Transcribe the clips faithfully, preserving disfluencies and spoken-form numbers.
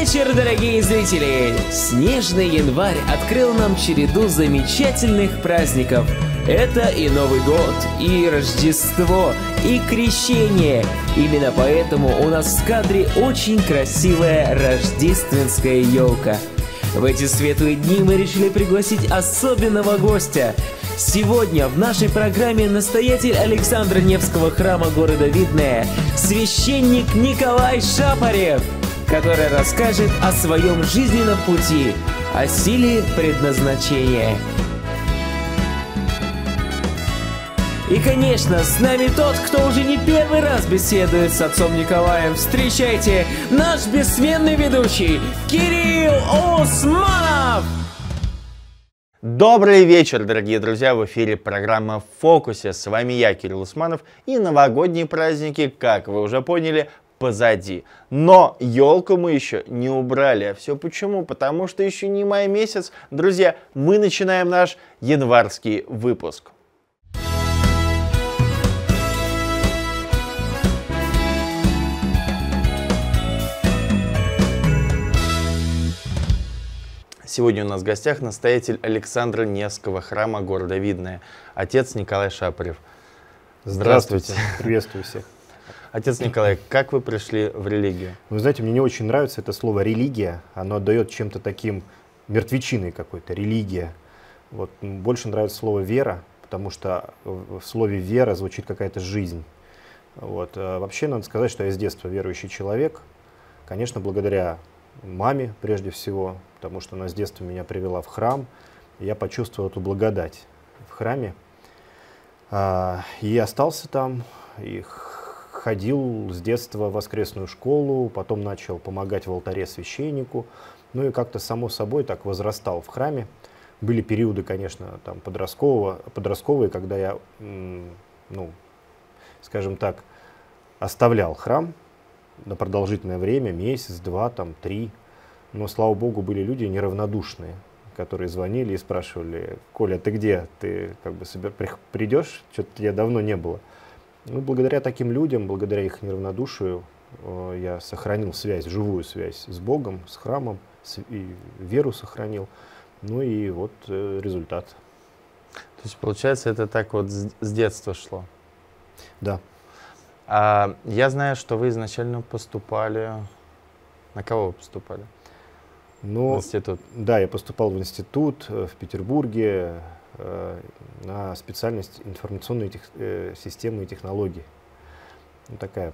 вечер, дорогие зрители! Снежный январь открыл нам череду замечательных праздников. Это и Новый год, и Рождество, и Крещение. Именно поэтому у нас в кадре очень красивая рождественская елка. В эти светлые дни мы решили пригласить особенного гостя. Сегодня в нашей программе настоятель Александра Невского храма города Видное, священник Николай Шапарев, который расскажет о своем жизненном пути, о силе предназначения. И, конечно, с нами тот, кто уже не первый раз беседует с отцом Николаем. Встречайте, наш бессменный ведущий Кирилл Усманов! Добрый вечер, дорогие друзья! В эфире программа «В фокусе». С вами я, Кирилл Усманов. И новогодние праздники, как вы уже поняли, позади. Но елку мы еще не убрали. А все почему? Потому что еще не май месяц. Друзья, мы начинаем наш январский выпуск. Сегодня у нас в гостях настоятель Александра Невского храма города Видное, отец Николай Шапарев. Здравствуйте. Здравствуйте. Приветствую всех. Отец Николай, как вы пришли в религию? Вы знаете, мне не очень нравится это слово «религия». Оно отдает чем-то таким мертвечиной какой-то, религия. Вот. Больше нравится слово «вера», потому что в слове «вера» звучит какая-то жизнь. Вот. А вообще, надо сказать, что я с детства верующий человек. Конечно, благодаря маме прежде всего, потому что она с детства меня привела в храм, и я почувствовал эту благодать в храме. А, и остался там, и ходил с детства в воскресную школу, потом начал помогать в алтаре священнику, ну и как-то само собой так возрастал в храме. Были периоды, конечно, там подросткового, подростковые, когда я, ну, скажем так, оставлял храм на продолжительное время, месяц, два, там, три. Но, слава богу, были люди неравнодушные, которые звонили и спрашивали: «Коля, ты где? Ты как бы себе придешь? Что-то тебя давно не было». Ну, благодаря таким людям, благодаря их неравнодушию, э, я сохранил связь, живую связь с Богом, с храмом, с, и веру сохранил. Ну и вот э, результат. То есть, получается, это так вот с, с детства шло? Да. А, я знаю, что вы изначально поступали... На кого вы поступали? Ну, в институт? Да, я поступал в институт в Петербурге э, на специальность информационные тех, э, системы и технологии. Ну, такая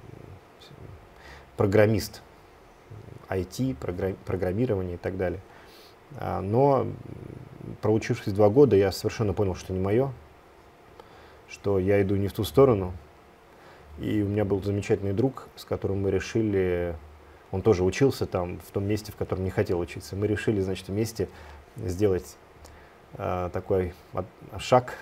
программист, ай ти, программ, программирование и так далее. А, но проучившись два года, я совершенно понял, что не мое, что я иду не в ту сторону. И у меня был замечательный друг, с которым мы решили... Он тоже учился там, в том месте, в котором не хотел учиться. Мы решили, значит, вместе сделать э, такой от, шаг.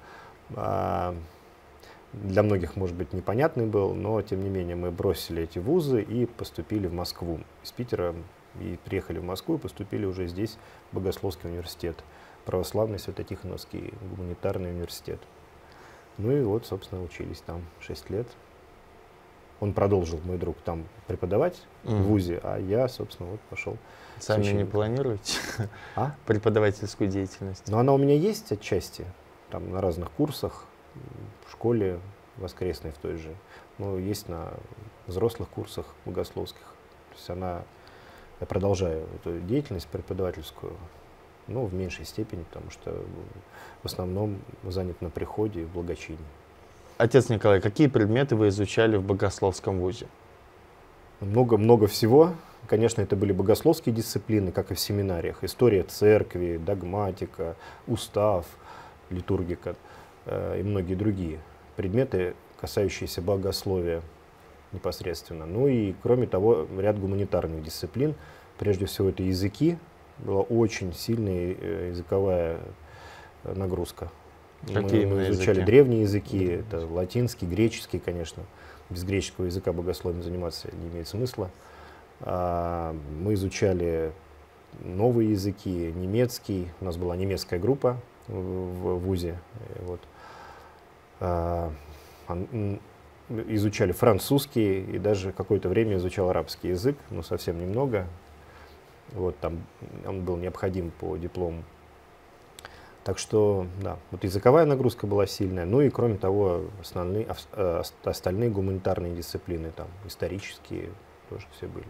Э, для многих, может быть, непонятный был, но, тем не менее, мы бросили эти вузы и поступили в Москву. Из Питера и приехали в Москву и поступили уже здесь, в Богословский университет, православный Свято-Тихоновский гуманитарный университет. Ну и вот, собственно, учились там шесть лет. Он продолжил, мой друг, там преподавать mm. в вузе, а я, собственно, вот пошел. Сами не планируете а? преподавательскую деятельность? Но она у меня есть отчасти, там на разных курсах, в школе воскресной в той же, но есть на взрослых курсах богословских. То есть она, я продолжаю эту деятельность преподавательскую, но в меньшей степени, потому что в основном занят на приходе и в благочинии. Отец Николай, какие предметы вы изучали в богословском вузе? Много-много всего. Конечно, это были богословские дисциплины, как и в семинариях. История церкви, догматика, устав, литургика э, и многие другие предметы, касающиеся богословия непосредственно. Ну и, кроме того, ряд гуманитарных дисциплин. Прежде всего, это языки. Была очень сильная э, языковая нагрузка. Какие мы, мы изучали языки? древние языки, это латинский, греческий, конечно. Без греческого языка богословием заниматься не имеет смысла. А, мы изучали новые языки, немецкий. У нас была немецкая группа в, в вузе. Вот. А, изучали французский и даже какое-то время изучал арабский язык, но совсем немного. Вот там он был необходим по диплому. Так что, да, вот языковая нагрузка была сильная. Ну и, кроме того, основные, э, остальные гуманитарные дисциплины, там, исторические, тоже все были.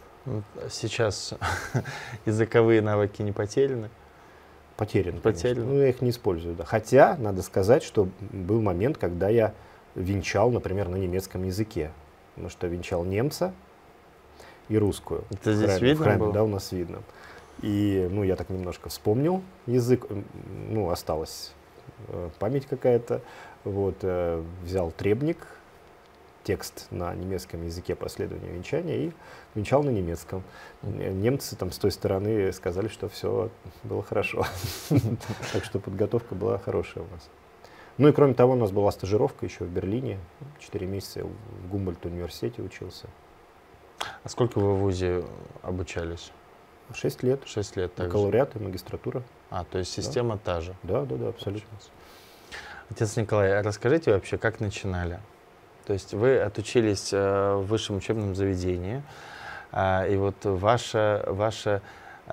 Сейчас языковые навыки не потеряны? Потеряны, Потеряны. Ну, я их не использую, да. Хотя, надо сказать, что был момент, когда я венчал, например, на немецком языке. Потому что венчал немца и русскую. Это здесь в храме, видно в храме, было? Да, у нас видно. И, ну, я так немножко вспомнил язык, ну, осталась э, память какая-то. Вот, э, взял требник, текст на немецком языке последования венчания и венчал на немецком. Немцы там с той стороны сказали, что все было хорошо. Так что подготовка была хорошая у нас. Ну и кроме того, у нас была стажировка еще в Берлине. Четыре месяца в Гумбольдт-университете учился. А сколько вы в ВУЗе обучались? Шесть лет. Шесть лет также. Бакалавриат и магистратура. А, то есть система да. та же? Да, да, да, абсолютно. Отец Николай, а расскажите вообще, как начинали? То есть вы отучились э, в высшем учебном заведении, э, и вот ваша, ваша,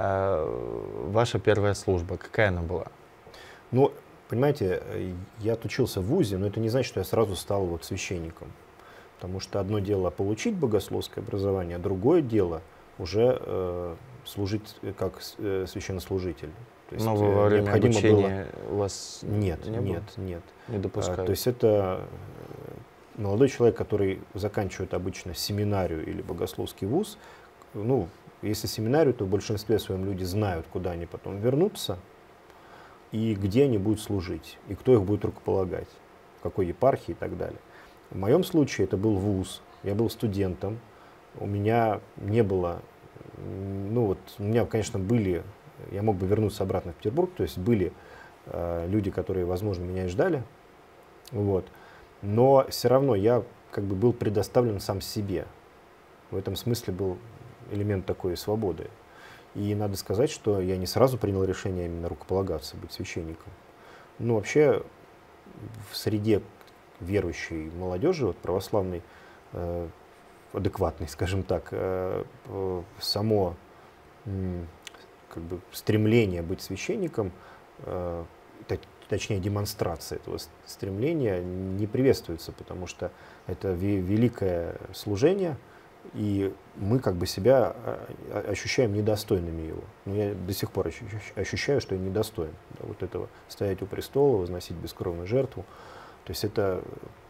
э, ваша первая служба, какая она была? Ну, понимаете, я отучился в ВУЗе, но это не значит, что я сразу стал вот священником. Потому что одно дело получить богословское образование, а другое дело уже э, служить как э, священнослужитель. То есть, Но вы во время обучения было... у вас нет, не нет, было? нет. Не допускают? А, то есть это молодой человек, который заканчивает обычно семинарию или богословский вуз. Ну, если семинарию, то в большинстве своем люди знают, куда они потом вернутся и где они будут служить, и кто их будет рукополагать, в какой епархии и так далее. В моем случае это был вуз, я был студентом, у меня не было, ну вот, у меня, конечно, были, я мог бы вернуться обратно в Петербург, то есть были э, люди, которые, возможно, меня и ждали, вот, но все равно я как бы был предоставлен сам себе. В этом смысле был элемент такой свободы. И надо сказать, что я не сразу принял решение именно рукополагаться, быть священником. Ну, вообще, в среде верующей молодежи, вот, православной, э, адекватной, скажем так, э, э, само э, как бы стремление быть священником, э, точнее демонстрация этого стремления не приветствуется, потому что это великое служение, и мы как бы себя ощущаем недостойными его. Но я до сих пор ощущаю, что я недостоин, да, вот этого стоять у престола, возносить бескровную жертву. То есть это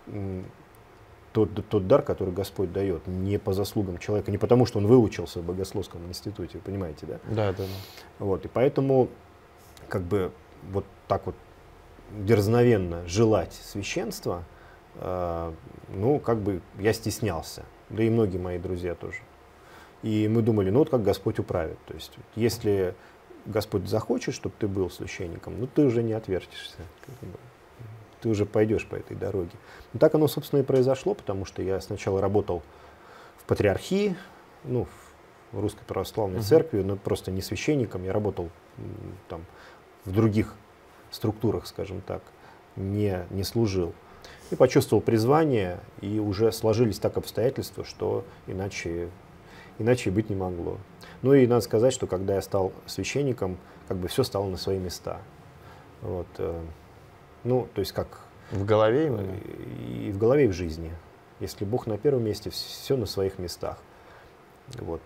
тот, тот дар, который Господь дает, не по заслугам человека, не потому, что он выучился в богословском институте, понимаете, да? Да, да, да. Вот, и поэтому как бы вот так вот дерзновенно желать священства, э, ну, как бы я стеснялся, да и многие мои друзья тоже. И мы думали, ну вот как Господь управит. То есть, если Господь захочет, чтобы ты был священником, ну ты уже не отвертишься. Как бы. Ты уже пойдешь по этой дороге. Но так оно, собственно, и произошло, потому что я сначала работал в патриархии, ну, в Русской Православной uh-huh. Церкви, но просто не священником, я работал там в других структурах, скажем так, не, не служил. И почувствовал призвание, и уже сложились так обстоятельства, что иначе, иначе и быть не могло. Ну и надо сказать, что когда я стал священником, как бы все стало на свои места. Вот, э, ну, то есть как... В голове именно? И в голове, и в жизни. Если Бог на первом месте, все на своих местах. Вот.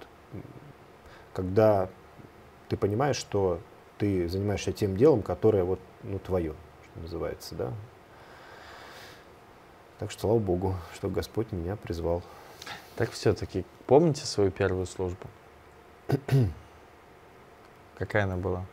Когда ты понимаешь, что ты занимаешься тем делом, которое вот, ну, твое, что называется, да. Так что, слава Богу, что Господь меня призвал. Так все-таки помните свою первую службу? Какая она была?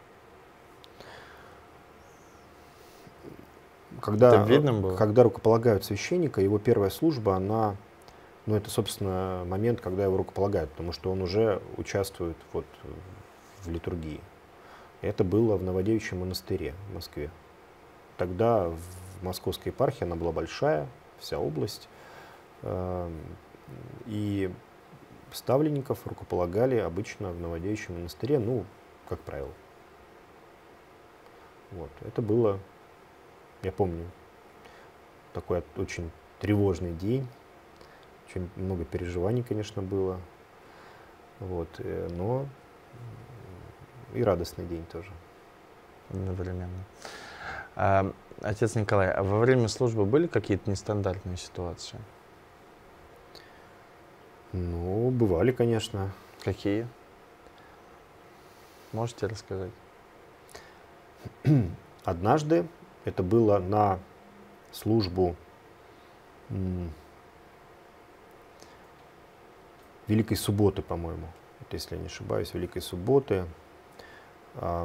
Когда, Это видно было? Когда рукополагают священника, его первая служба, она, ну, это, собственно, момент, когда его рукополагают, потому что он уже участвует вот в литургии. Это было в Новодевичьем монастыре в Москве. Тогда в Московской епархии она была большая, вся область. И ставленников рукополагали обычно в Новодевичьем монастыре, ну, как правило. Вот. Это было, я помню, такой очень тревожный день. Очень много переживаний, конечно, было. Вот, но и радостный день тоже. Одновременно. А, отец Николай, а во время службы были какие-то нестандартные ситуации? Ну, бывали, конечно. Какие? Можете рассказать? Однажды это было на службу м, Великой Субботы, по-моему, вот если я не ошибаюсь, Великой Субботы. А,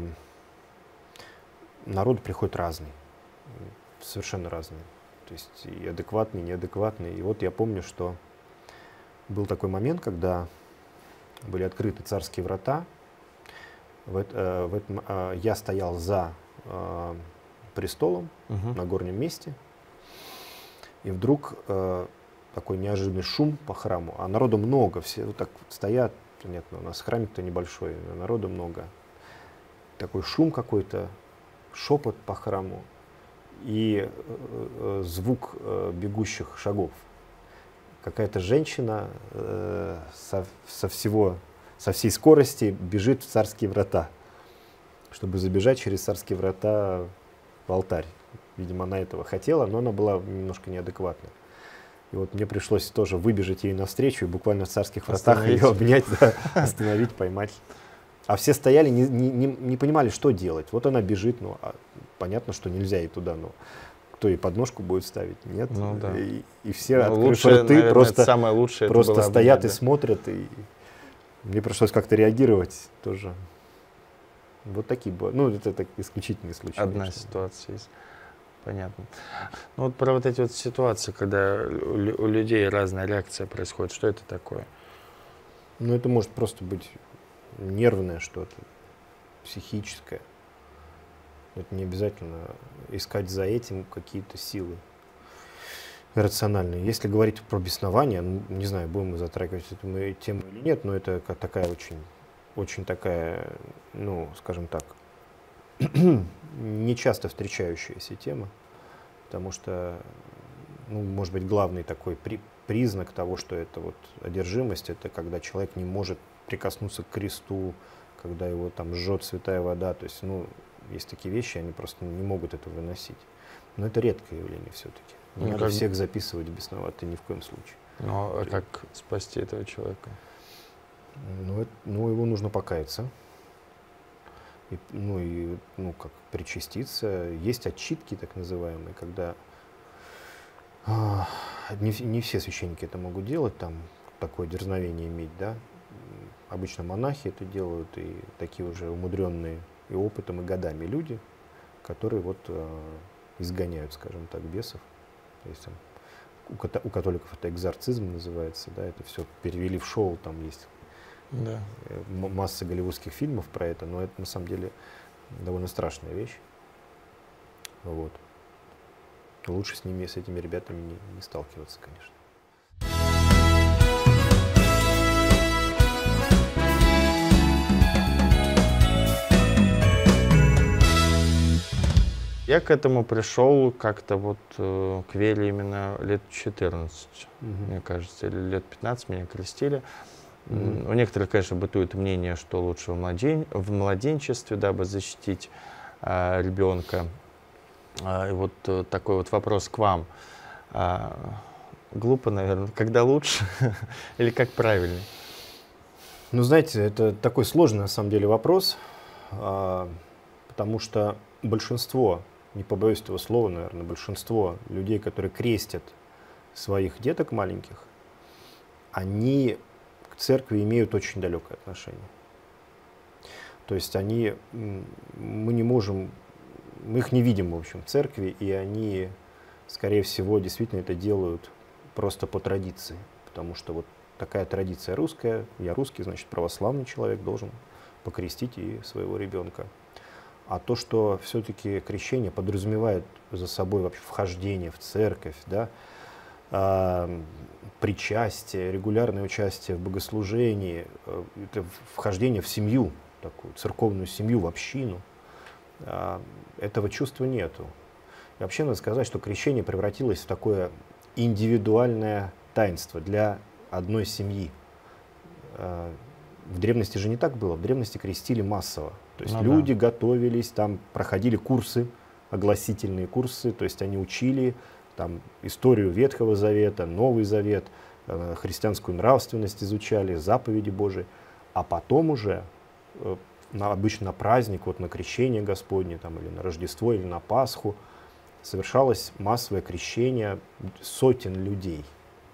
народ приходит разный, совершенно разный. То есть и адекватный, и неадекватный. И вот я помню, что был такой момент, когда были открыты царские врата. В, э, в этом, э, я стоял за э, престолом Угу. на горнем месте, и вдруг э, такой неожиданный шум по храму, а народу много, все вот так стоят, нет, у нас храмик-то небольшой, а народу много. Такой шум какой-то, шепот по храму и э, э, звук э, бегущих шагов. Какая-то женщина э, со, со всего со всей скорости бежит в царские врата, чтобы забежать через царские врата в алтарь. Видимо, она этого хотела, но она была немножко неадекватна. И вот мне пришлось тоже выбежать ей навстречу и буквально в царских вратах ее обнять, да, остановить, поймать. А все стояли, не, не, не, не понимали, что делать. Вот она бежит, ну, а понятно, что нельзя ей туда, но кто ей подножку будет ставить? Нет. Ну, да. и, и все, Ну, открыв лучше, рты, наверное, просто, самое лучшее просто это было стоят обнять, и да. смотрят. И мне пришлось как-то реагировать тоже. Вот такие были. Ну, это так исключительные случаи. Одна конечно. ситуация есть. Понятно. Ну вот про вот эти вот ситуации, когда у, лю- у людей разная реакция происходит, что это такое? Ну, это может просто быть нервное что-то, психическое. Это не обязательно искать за этим какие-то силы рациональные. Если говорить про беснование, ну, не знаю, будем мы затрагивать эту мы тему или нет, но это как такая очень, очень такая, ну, скажем так, не часто встречающаяся тема, потому что, ну, может быть, главный такой при, признак того, что это вот одержимость, это когда человек не может прикоснуться к кресту, когда его там жжет святая вода, то есть, ну, есть такие вещи, они просто не могут это выносить. Но это редкое явление все-таки. Не Ну, надо как- всех записывать в бесноватые ни в коем случае. Ну а как спасти этого человека? Ну, это- ну, его нужно покаяться. И, ну, и, ну, как причаститься. Есть отчитки, так называемые, когда а, не, в- не все священники это могут делать, там такое дерзновение иметь, да. М, Обычно монахи это делают, и такие уже умудренные и опытом, и годами люди, которые вот а, изгоняют, скажем так, бесов. То есть там, у, ката- у католиков это экзорцизм называется, да, это все перевели в шоу, там есть Да. э, м- масса голливудских фильмов про это, но это на самом деле довольно страшная вещь. Вот. Лучше с ними, с этими ребятами не, не сталкиваться, конечно. Я к этому пришел как-то вот э, к вере именно лет четырнадцать, мне кажется, или лет пятнадцать меня крестили. М, Мгм. У некоторых, конечно, бытует мнение, что лучше в, младен... в младенчестве, дабы защитить а, ребенка. А, и вот э, такой вот вопрос к вам. А, глупо, наверное, когда лучше или как правильно? Ну, знаете, это такой сложный на самом деле вопрос, а, потому что большинство, не побоюсь этого слова, наверное, большинство людей, которые крестят своих деток маленьких, они к церкви имеют очень далекое отношение. То есть они, м, мы не можем, мы их не видим, в общем, в церкви, и они, скорее всего, действительно это делают просто по традиции, потому что вот такая традиция русская, я русский, значит, православный человек должен покрестить и своего ребенка. А то, что все-таки крещение подразумевает за собой вообще вхождение в церковь, да, а, причастие, регулярное участие в богослужении, э, это вхождение в семью, такую церковную семью, в общину, а, этого чувства нету. И вообще надо сказать, что крещение превратилось в такое индивидуальное таинство для одной семьи. В древности же не так было. В древности крестили массово. То есть ну, люди да. готовились, там проходили курсы, огласительные курсы, то есть они учили там историю Ветхого Завета, Новый Завет, э, христианскую нравственность изучали, заповеди Божии, а потом уже э, на, обычно на праздник, вот на крещение Господне, там, или на Рождество, или на Пасху совершалось массовое крещение сотен людей.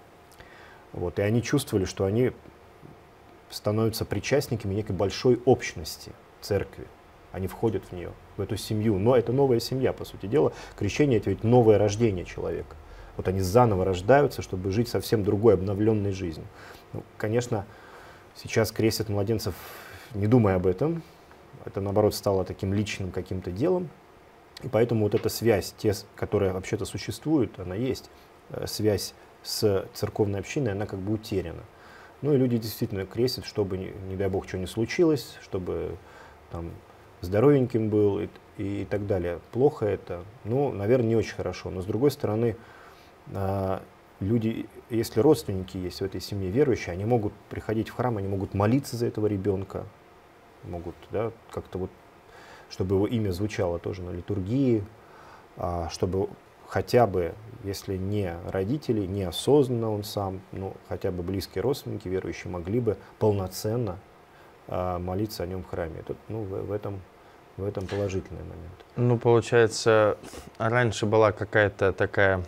Вот, и они чувствовали, что они становятся причастниками некой большой общности церкви. Они входят в нее, в эту семью. Но это новая семья, по сути дела. Крещение — это ведь новое рождение человека. Вот они заново рождаются, чтобы жить совсем другой, обновленной жизнью. Ну, конечно, сейчас крестят младенцев, не думая об этом. Это, наоборот, стало таким личным каким-то делом. И поэтому вот эта связь, те, которая вообще-то существует, она есть. Связь с церковной общиной, она как бы утеряна. Ну и люди действительно крестят, чтобы, не, не дай бог, что не случилось, чтобы там здоровеньким был и, и, и так далее. Плохо это? Ну, наверное, не очень хорошо. Но с другой стороны, э, люди, если родственники есть в этой семье верующие, они могут приходить в храм, они могут молиться за этого ребенка, могут, да, как-то вот, чтобы его имя звучало тоже на литургии, э, чтобы хотя бы, если не родители, неосознанно он сам, ну, хотя бы близкие родственники верующие могли бы полноценно э, молиться о нем в храме. Это, ну, в, в, этом, в этом положительный момент. Ну, получается, раньше была какая-то такая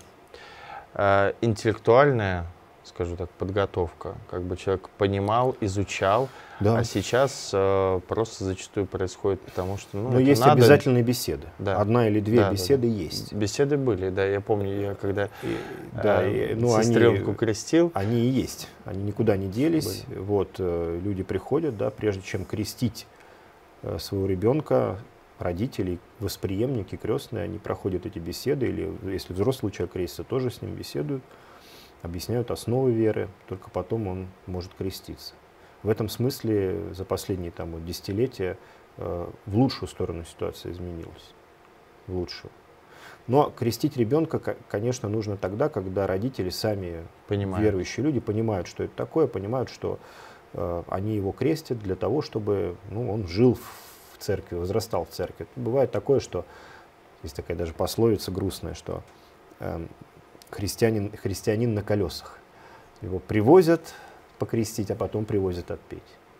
э, интеллектуальная, скажу так, подготовка. Как бы человек понимал, изучал, да. А сейчас э, просто зачастую происходит, потому что... Ну, Но есть надо... обязательные беседы. Да. Одна или две да, беседы да, да. есть. Беседы были, да. Я помню, я когда и, да, э, и, ну, сестренку они, крестил... Они и есть. Они никуда не делись. Были. Вот, э, люди приходят, да, прежде чем крестить э, своего ребенка, родителей, восприемники, крестные, они проходят эти беседы. Или если взрослый человек крестится, тоже с ним беседуют, объясняют основы веры. Только потом он может креститься. В этом смысле за последние там, вот, десятилетия э, в лучшую сторону ситуация изменилась. В лучшую. Но крестить ребенка, конечно, нужно тогда, когда родители сами, понимают. Верующие люди, понимают, что это такое, понимают, что э, они его крестят для того, чтобы ну, он жил в церкви, возрастал в церкви. Бывает такое, что есть такая даже пословица грустная, что э, христианин, христианин на колесах. Его привозят покрестить, а потом привозят отпеть.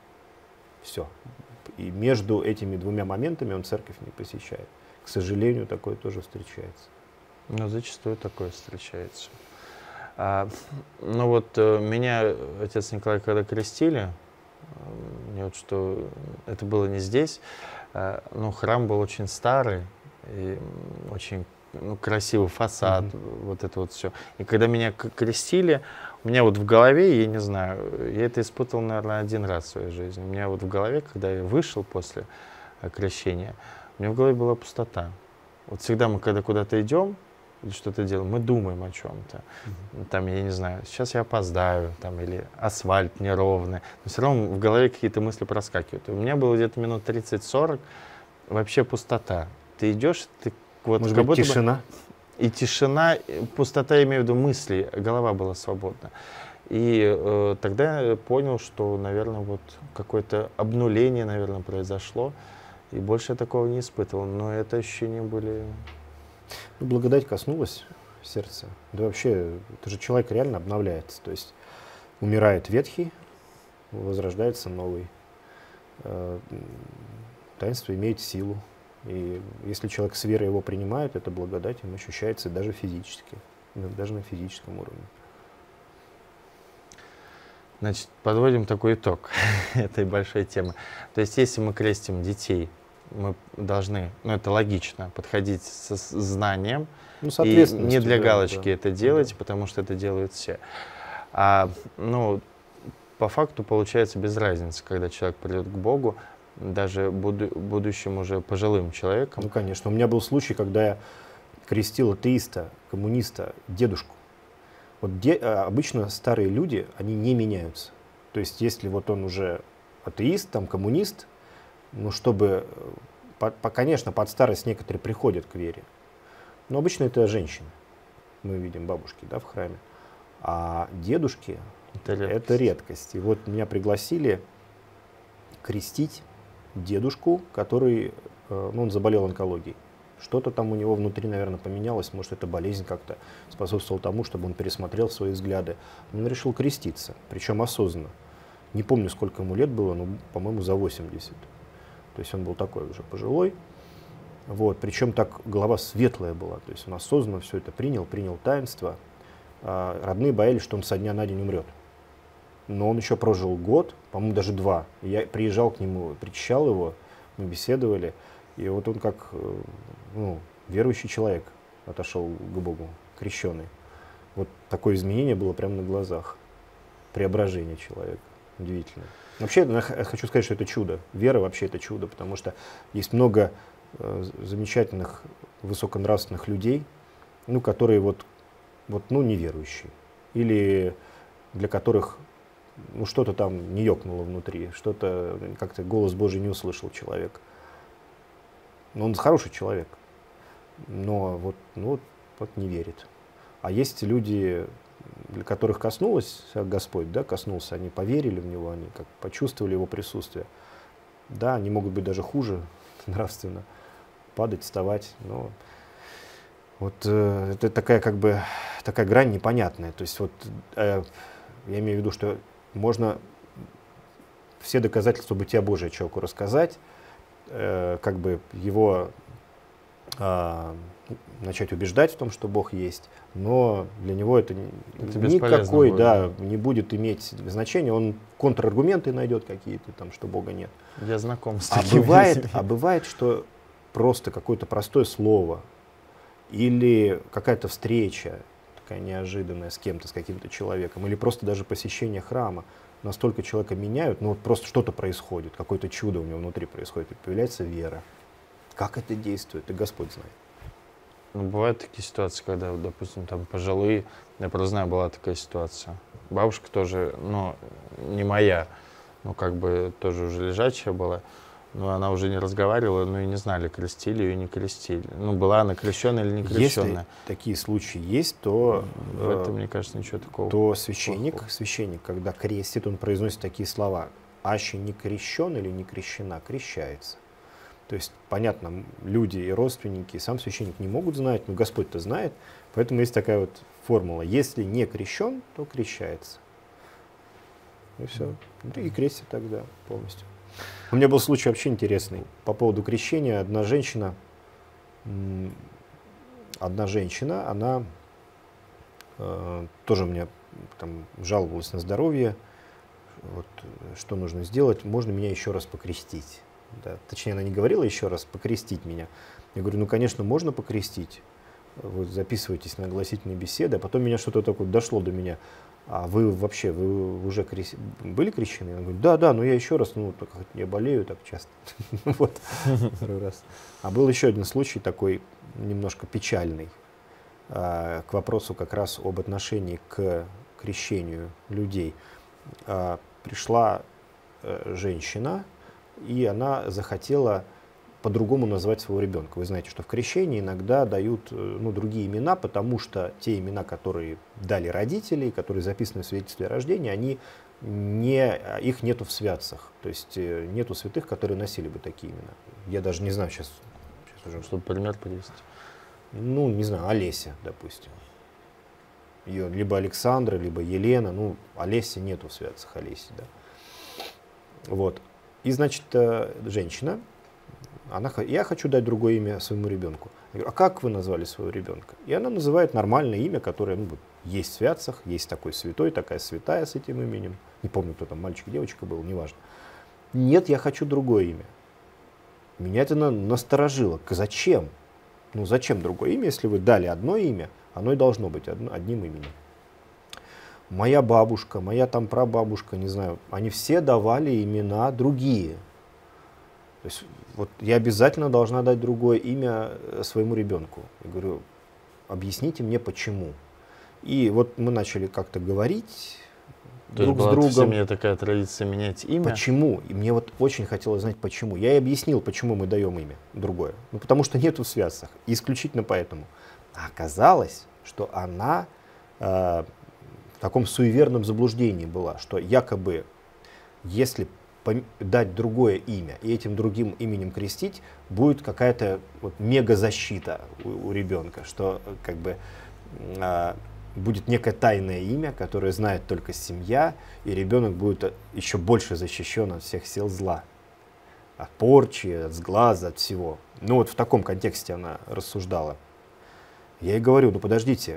Все. И между этими двумя моментами он церковь не посещает. К сожалению, такое тоже встречается. Ну, зачастую такое встречается. А, ну вот э, меня отец Николай, когда крестили, мне вот что это было не здесь, э, но храм был очень старый и очень ну, красивый фасад, mm-hmm. вот это вот все. И когда меня крестили, у меня вот в голове, я не знаю, я это испытывал, наверное, один раз в своей жизни. У меня вот в голове, когда я вышел после крещения, у меня в голове была пустота. Вот всегда мы, когда куда-то идем или что-то делаем, мы думаем о чем-то. Mm-hmm. Там, я не знаю, сейчас я опоздаю, там, или асфальт неровный. Но все равно в голове какие-то мысли проскакивают. И у меня было где-то минут тридцать-сорок вообще пустота. Ты идешь, ты вот Может как быть, будто тишина? Бы, и тишина, пустота, я имею в виду мысли, голова была свободна. И э, тогда я понял, что, наверное, вот какое-то обнуление, наверное, произошло. И больше я такого не испытывал. Но это ощущения были... Ну, благодать коснулась сердца. Да вообще, это же человек реально обновляется. То есть умирает ветхий, возрождается новый. Э, таинство имеет силу. И если человек с верой его принимает, это благодать им ощущается даже физически, даже на физическом уровне. Значит, подводим такой итог этой большой темы. То есть, если мы крестим детей, мы должны, ну это логично, подходить со знанием, ну, и не для да, галочки да. это делать, да. потому что это делают все. А, ну, по факту получается без разницы, когда человек придет к Богу, даже буду, будущим уже пожилым человеком. Ну, конечно. У меня был случай, когда я крестил атеиста, коммуниста, дедушку. Вот де, обычно старые люди, они не меняются. То есть, если вот он уже атеист, там, коммунист, ну, чтобы, по, по, конечно, под старость некоторые приходят к вере. Но обычно это женщины. мы видим бабушки, да, в храме, а дедушки Это это редкость. это редкость. И вот меня пригласили крестить дедушку, который, э, ну, он заболел онкологией. Что-то там у него внутри, наверное, поменялось, может, эта болезнь как-то способствовала тому, чтобы он пересмотрел свои взгляды. Он решил креститься, причем осознанно. Не помню, сколько ему лет было, но, по-моему, за восемьдесят. То есть он был такой уже пожилой. Вот, причем так голова светлая была, то есть он осознанно все это принял, принял таинство. А, родные боялись, что он со дня на день умрет. Но он еще прожил год, по-моему, даже два. Я приезжал к нему, причащал его, мы беседовали, и вот он как, ну, верующий человек отошел к Богу, крещеный. Вот такое изменение было прямо на глазах, преображение человека, удивительно. Вообще, я хочу сказать, что это чудо. Вера вообще это чудо, потому что есть много э, замечательных, высоконравственных людей, ну, которые вот, вот, ну, неверующие. Или для которых, ну, что-то там не ёкнуло внутри, что-то, как-то голос Божий не услышал человек. Но он хороший человек, но вот, ну, вот, вот не верит. А есть люди, для которых коснулось Господь, да, коснулся, они поверили в Него, они как почувствовали Его присутствие. Да, они могут быть даже хуже нравственно, падать, вставать, но вот э, это такая как бы такая грань непонятная. То есть вот э, я имею в виду, что можно все доказательства бытия Божия человеку рассказать, э, как бы его э, начать убеждать в том, что Бог есть, но для него это, это никакой, будет, да, не будет иметь значения. Он контраргументы найдет какие-то, там, что Бога нет. Я знаком с а такими бывает, людьми. а бывает, что просто какое-то простое слово или какая-то встреча такая неожиданная с кем-то, с каким-то человеком, или просто даже посещение храма настолько человека меняют, ну вот просто что-то происходит, какое-то чудо у него внутри происходит, и появляется вера. Как это действует, и Господь знает. Ну, бывают такие ситуации, когда, допустим, там пожилые, я просто знаю, была такая ситуация. Бабушка тоже, ну, не моя, ну, как бы тоже уже лежачая была, но она уже не разговаривала, ну, и не знали, крестили ее, не крестили. Ну, была она крещенная или не крещенная. Если такие случаи есть, то, в этом, мне кажется, ничего такого. То священник, плохого. священник, когда крестит, он произносит такие слова: «Аще не крещен или не крещена, крещается». То есть, понятно, люди и родственники, и сам священник не могут знать, но Господь-то знает. Поэтому есть такая вот формула: если не крещен, то крещается. И все. И крестит тогда полностью. У меня был случай вообще интересный. По поводу крещения одна женщина, одна женщина, она э, тоже мне там жаловалась на здоровье. Вот, что нужно сделать? Можно меня еще раз покрестить? Да. Точнее, она не говорила еще раз покрестить меня. Я говорю, ну, конечно, можно покрестить. Вы записывайтесь на огласительные беседы. А потом меня что-то такое дошло до меня. А вы вообще, вы уже крес... были крещены? Я говорю, да, да, но я еще раз, ну, только я болею так часто. Вот, второй раз. А был еще один случай такой немножко печальный. К вопросу как раз об отношении к крещению людей. Пришла женщина, и она захотела по-другому назвать своего ребенка. Вы знаете, что в крещении иногда дают, ну, другие имена, потому что те имена, которые дали родители, которые записаны в свидетельстве о рождении, они не, их нету в святцах. То есть нету святых, которые носили бы такие имена. Я даже не знаю сейчас. сейчас уже... Чтобы пример привести. Ну, не знаю, Олеся, допустим. Ее либо Александра, либо Елена. Ну, Олеси нету в святцах, Олеси, да. Вот. И, значит, женщина, она, я хочу дать другое имя своему ребенку. Я говорю, а как вы назвали своего ребенка? И она называет нормальное имя, которое, ну, есть в святцах, есть такой святой, такая святая с этим именем. Не помню, кто там, мальчик, девочка был, неважно. Нет, я хочу другое имя. Меня это насторожило. Зачем? Ну, зачем другое имя, если вы дали одно имя, оно и должно быть одно, одним именем. Моя бабушка, моя там прабабушка, не знаю, они все давали имена другие. То есть вот я обязательно должна дать другое имя своему ребенку. Я говорю, объясните мне, почему. И вот мы начали как-то говорить То друг есть с была в другом. семье такая традиция менять имя? Почему? И мне вот очень хотелось знать, почему. Я ей объяснил, почему мы даем имя другое. Ну, потому что нету в святцах. И исключительно поэтому. А оказалось, что она э, в таком суеверном заблуждении была, что якобы если дать другое имя и этим другим именем крестить, будет какая-то вот мега-защита у, у ребенка, что как бы э, будет некое тайное имя, которое знает только семья, и ребенок будет еще больше защищен от всех сил зла, от порчи, от сглаза, от всего. Ну вот в таком контексте она рассуждала. Я ей говорю, ну подождите,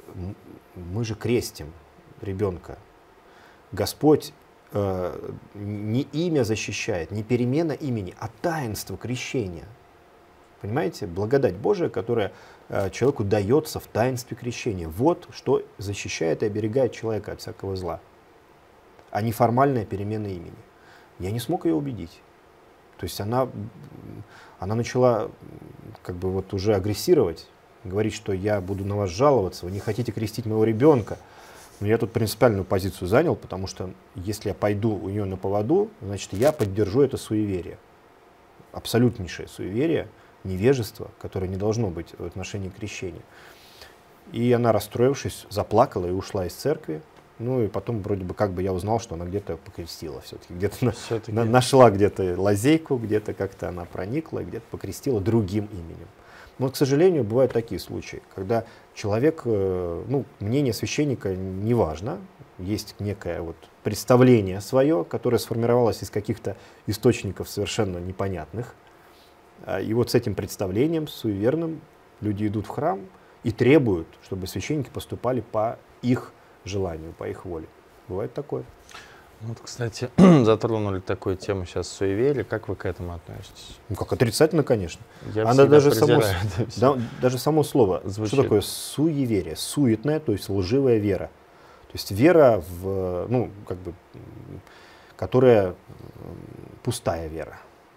мы же крестим ребенка. Господь э, не имя защищает, не перемена имени, а таинство крещения. Понимаете? Благодать Божия, которая э, человеку дается в таинстве крещения. Вот что защищает и оберегает человека от всякого зла, а не формальная перемена имени. Я не смог ее убедить. То есть она, она начала как бы вот уже агрессировать, говорить, что я буду на вас жаловаться, вы не хотите крестить моего ребенка. Но я тут принципиальную позицию занял, потому что если я пойду у нее на поводу, значит я поддержу это суеверие. Абсолютнейшее суеверие, невежество, которое не должно быть в отношении крещения. И она, расстроившись, заплакала и ушла из церкви. Ну и потом вроде бы как бы я узнал, что она где-то покрестила все-таки. Где-то все-таки. на, нашла где-то лазейку, где-то как-то она проникла, где-то покрестила другим именем. Но, к сожалению, бывают такие случаи, когда человек, ну, мнение священника не важно, есть некое вот представление свое, которое сформировалось из каких-то источников совершенно непонятных. И вот с этим представлением, суеверным, люди идут в храм и требуют, чтобы священники поступали по их желанию, по их воле. Бывает такое. Вот, кстати, затронули такую тему сейчас суеверие. Как вы к этому относитесь? Ну, как отрицательно, конечно. Я Она даже само, да, да, даже само слово, звучит. Что такое суеверие? Суетное, то есть лживая вера. То есть вера, в, ну, как бы, которая пустая вера,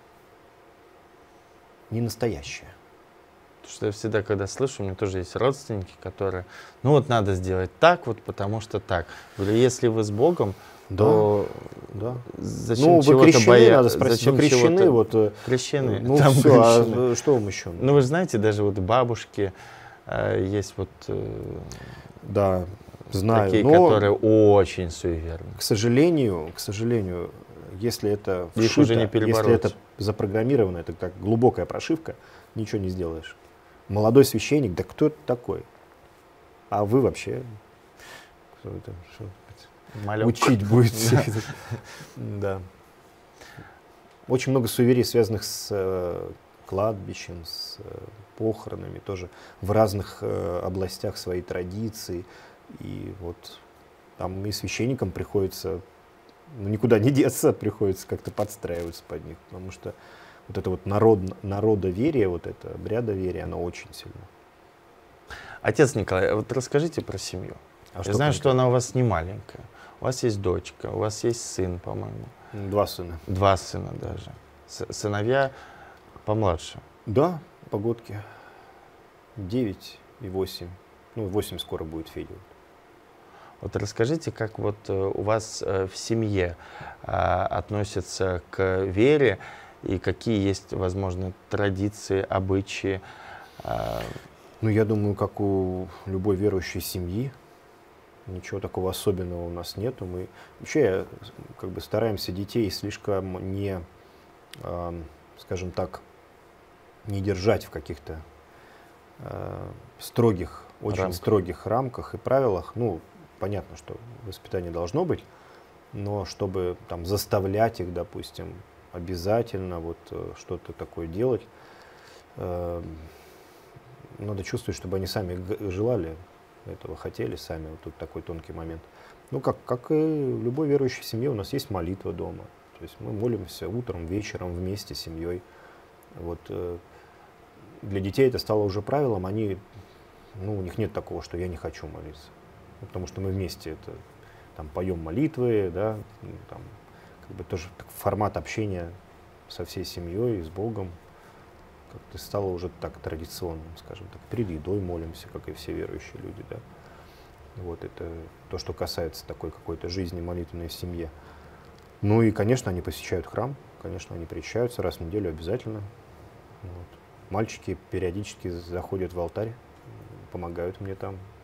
не настоящая. Потому что я всегда, когда слышу, у меня тоже есть родственники, которые, ну вот надо сделать так, вот потому что так. Говорю, если вы с Богом, Да, то да. зачем Ну, вы чего-то крещены, бояться? надо спросить, Зачем вы крещены? чего-то- Вот, э, Крещены. ну, там все, крещены. а что вам еще? Ну, вы же знаете, даже вот бабушки э, есть вот э, Да, знаю. такие, но, которые очень суеверны. к сожалению, к сожалению, если это Их вшито, уже не если перебороть. это запрограммировано, это как глубокая прошивка, ничего не сделаешь. Молодой священник, да кто это такой? А вы вообще кто это, что, Малек. учить будете? Да. Очень много суеверий, связанных с э, кладбищем, с э, похоронами, тоже в разных э, областях своей традиции. И вот там и священникам приходится, ну, никуда не деться, приходится как-то подстраиваться под них, потому что вот это вот народ, народоверие, вот это обрядоверие, оно очень сильно. Отец Николай, вот расскажите про семью. А Я что знаю, конкретно? что она у вас не маленькая. У вас есть дочка, у вас есть сын, по-моему. Два сына. Два сына даже. С- сыновья помладше. Да, погодки. Девять и восемь. Ну, восемь скоро будет Федя. Вот расскажите, как вот э, у вас э, в семье э, относятся к вере и какие есть, возможно, традиции, обычаи. э, Ну, я думаю, как у любой верующей семьи, ничего такого особенного у нас нету. Мы вообще как бы стараемся детей слишком не, э, скажем так, не держать в каких-то э, строгих, очень Рамках. строгих рамках и правилах. Ну, понятно, что воспитание должно быть, но чтобы там заставлять их, допустим, обязательно вот э, что-то такое делать, э, надо чувствовать, чтобы они сами г- желали этого, хотели сами. Вот тут такой тонкий момент. Ну, как, как и в любой верующей семье, у нас есть молитва дома. То есть мы молимся утром, вечером вместе с семьей. Вот, э, для детей это стало уже правилом. Они, ну, у них нет такого, что я не хочу молиться. Ну, потому что мы вместе это, там, поем молитвы, да, ну, там, как бы тоже так, формат общения со всей семьей, с Богом. Как-то стало уже так традиционным, скажем так. Перед едой молимся, как и все верующие люди, да. Вот это то, что касается такой какой-то жизни молитвенной в семье. Ну и, конечно, они посещают храм, конечно, они причащаются раз в неделю обязательно. Вот. Мальчики периодически заходят в алтарь, помогают мне там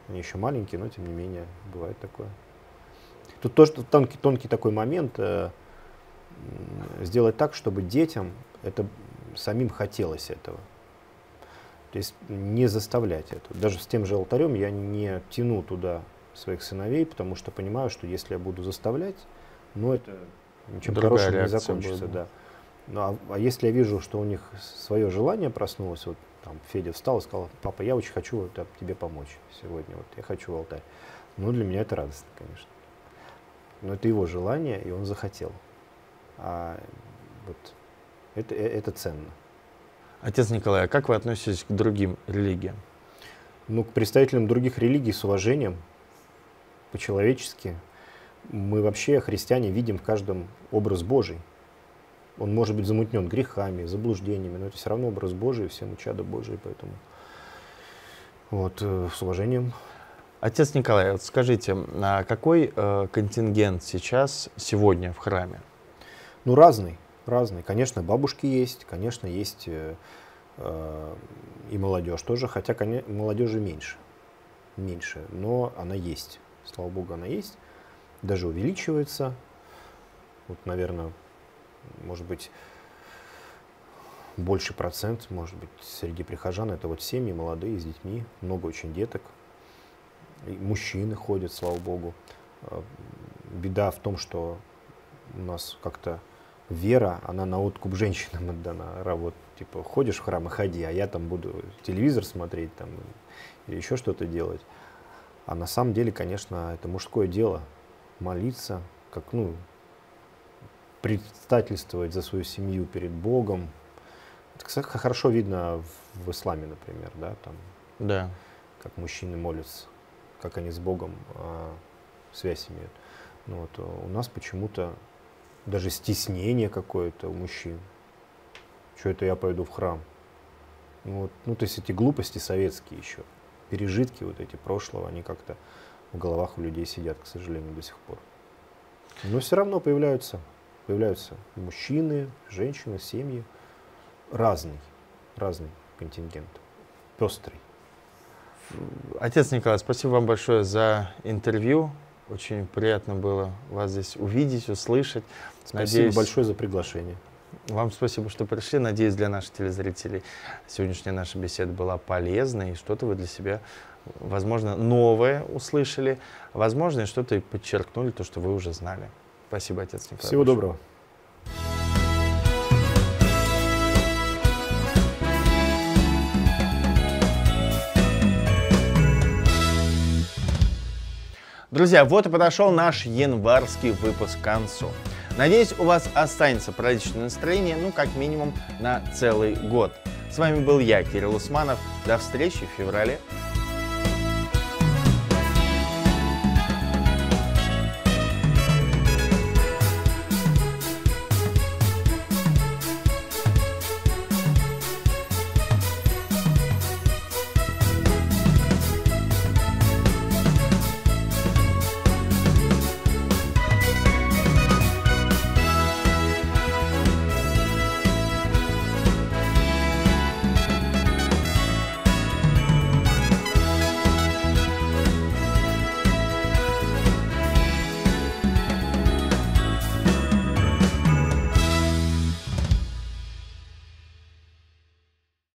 Они еще маленькие, но тем не менее бывает такое. Тут тоже тонкий, тонкий такой момент, э, сделать так, чтобы детям это самим хотелось этого. То есть не заставлять это. Даже с тем же алтарем я не тяну туда своих сыновей, потому что понимаю, что если я буду заставлять, ну это ничем Другая хорошим не реакция закончится. будет. Да. Ну, а, а если я вижу, что у них свое желание проснулось, вот там Федя встал и сказал: папа, я очень хочу вот, а, тебе помочь сегодня, вот я хочу в алтарь. Ну, для меня это радостно, конечно. Но это его желание, и он захотел. А вот это, это ценно. Отец Николай, а как вы относитесь к другим религиям? Ну, к представителям других религий с уважением, по-человечески. Мы вообще, христиане, видим в каждом образ Божий. Он может быть замутнен грехами, заблуждениями, но это все равно образ Божий, все мы чада Божии, поэтому вот, э, с уважением. Отец Николай, вот скажите, а какой э, контингент сейчас, сегодня в храме? Ну, разный, разный. Конечно, бабушки есть, конечно, есть э, э, и молодежь тоже, хотя конечно, молодежи меньше, меньше, но она есть. Слава Богу, она есть, даже увеличивается. Вот, наверное, может быть, больше процент, может быть, среди прихожан это вот семьи молодые, с детьми, много очень деток. И мужчины ходят, слава Богу. Беда в том, что у нас как-то вера, она на откуп женщинам отдана. Вот, типа, ходишь в храм и ходи, а я там буду телевизор смотреть там, или еще что-то делать. А на самом деле, конечно, это мужское дело. Молиться, как, ну, предстательствовать за свою семью перед Богом. Это, кстати, хорошо видно в, в исламе, например, да, там, Да. как мужчины молятся, как они с Богом э, связь имеют. Ну, вот, у нас почему-то даже стеснение какое-то у мужчин. Что это я пойду в храм? Ну, вот, ну, то есть эти глупости советские еще, пережитки вот эти прошлого, они как-то в головах у людей сидят, к сожалению, до сих пор. Но все равно появляются, появляются мужчины, женщины, семьи. Разный, разный контингент, пестрый. Отец Николай, спасибо вам большое за интервью. Очень приятно было вас здесь увидеть, услышать. Спасибо Надеюсь, большое за приглашение. Вам спасибо, что пришли. Надеюсь, для наших телезрителей сегодняшняя наша беседа была полезной, и что-то вы для себя, возможно, новое услышали, возможно, и что-то и подчеркнули, то, что вы уже знали. Спасибо, отец Николай. Всего большое. доброго. Друзья, вот и подошел наш январский выпуск к концу. Надеюсь, у вас останется праздничное настроение, ну, как минимум, на целый год. С вами был я, Кирилл Усманов. До встречи в феврале.